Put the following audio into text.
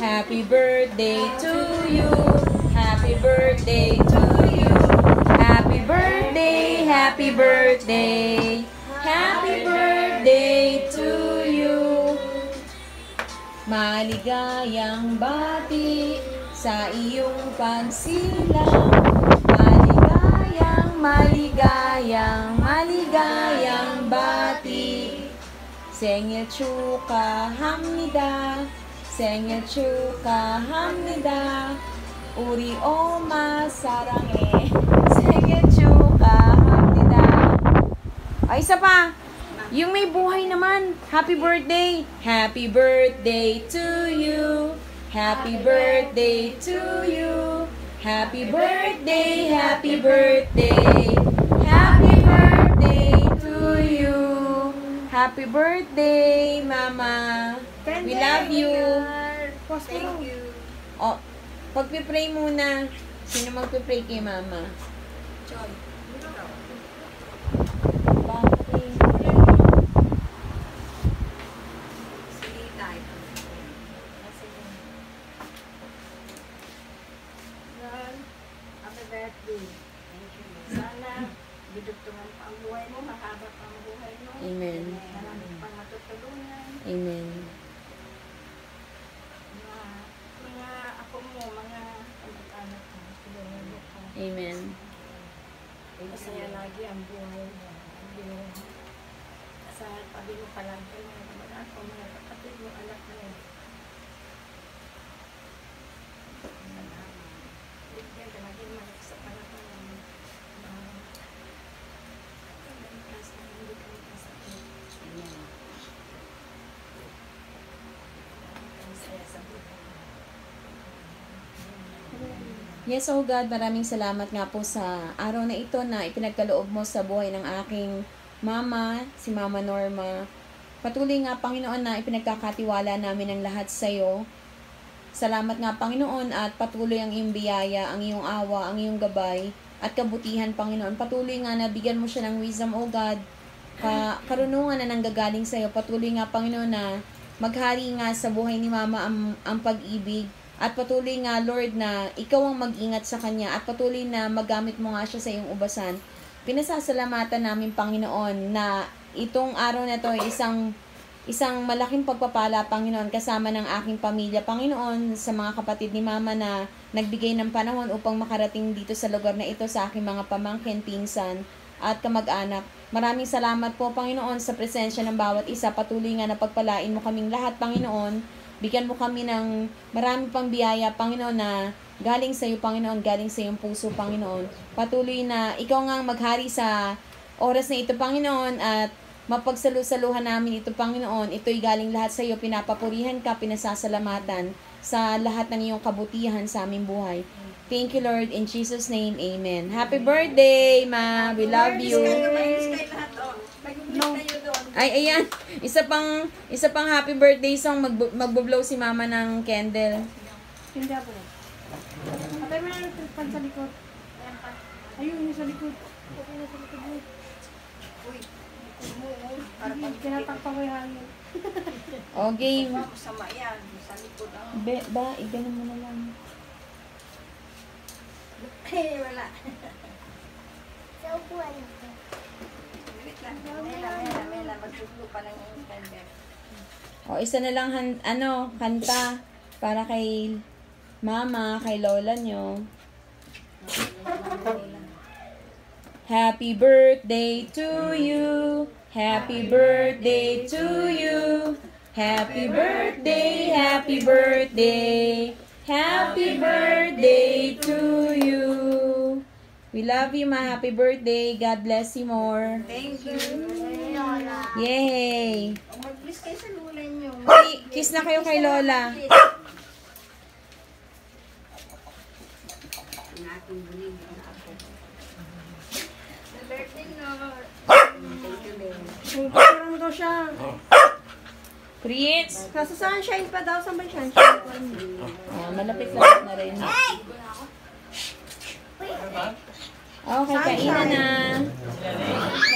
Happy birthday to you. Happy birthday to you. Happy birthday, happy birthday. Happy birthday to you. Maligayang bati sa iyong pagsilang. Maligayang bati. 생일 축하합니다. 생일 축하합니다. 우리 엄마 사랑해. 생일 축하합니다. Ay, isa pa. Yung may buhay naman. Happy birthday. Happy birthday to you. Happy birthday to you. Happy birthday, happy birthday. Happy birthday to you. Happy birthday, Mama. We love you. Thank you. Oh, pagpipray muna. Sino magpipray kay Mama? Joy. Happy birthday. Sana dudugtungan pa ang buhay mo, mahaba pa ang buhay mo. Amen. Maraming pang matutulungan. Amen. Mga ako mo, mga kamag-anak mo, tulungan mo ko. Amen. Masaya lagi ang buhay mo. Sa tabi mo palagi mga kamag-anak mo, mga kapatid mo, anak mo. Bigyan ka lagi sa panahon mo. Yes, oh God, maraming salamat nga po sa araw na ito na ipinagkaloob mo sa buhay ng aking mama, si Mama Norma. Patuloy nga, Panginoon, na ipinagkakatiwala namin ang lahat sa iyo. Salamat nga, Panginoon, at patuloy ang iyong biyaya, ang iyong awa, ang iyong gabay, at kabutihan, Panginoon. Patuloy nga na bigyan mo siya ng wisdom, oh God, karunungan na nanggagaling sa iyo. Patuloy nga, Panginoon, na maghari nga sa buhay ni Mama ang pag-ibig. At patuloy nga, Lord, na ikaw ang mag-ingat sa kanya at patuloy na magamit mo nga siya sa iyong ubasan. Pinasasalamatan namin, Panginoon, na itong araw na ito ay isang malaking pagpapala, Panginoon, kasama ng aking pamilya, Panginoon, sa mga kapatid ni Mama na nagbigay ng panahon upang makarating dito sa lugar na ito sa aking mga pamangkin, pinsan, at kamag-anak. Maraming salamat po, Panginoon, sa presensya ng bawat isa. Patuloy nga na pagpalain mo kaming lahat, Panginoon. Bigyan mo kami ng marami pang biyaya, Panginoon, na galing sa iyo, Panginoon, galing sa iyong puso, Panginoon. Patuloy na ikaw nga maghari sa oras na ito, Panginoon, at mapagsalusaluhan namin ito, Panginoon. Ito'y galing lahat sa iyo. Pinapapurihan ka, pinasasalamatan sa lahat ng iyong kabutihan sa aming buhay. Thank you, Lord. In Jesus' name, amen. Happy birthday, Ma. We love you. Ay, ayan. Isa pang happy birthday song. Magbo-blow si Mama ng candle. Hindi ako. Patay mo na pan sa likod. Ayun, yung sa likod. Patay na sa likod mo. Uy, Kinatakpa ko yung hangin. O, game. masama yan. Sa likod ako. Iganon mo na lang. Wala. Sa upuan ito. Mela, magsusulo pa ng candle. O, isa na lang kanta para kay Mama, kay Lola nyo. Happy birthday to you. Happy birthday to you. Happy birthday, happy birthday. Happy birthday to you. We love you, Ma. Happy birthday. God bless you more. Thank you. Yay! Mag-bless kayo sa lola nyo. Kiss na kayo kay Lola. Ang aking bulig ang ako. The birthday no. Thank you, Ben. Parang daw siya. Prince. Kaso sunshine pa daw. Saan ba yung sunshine? Malapit-lapit na rin. Okay, kainan na.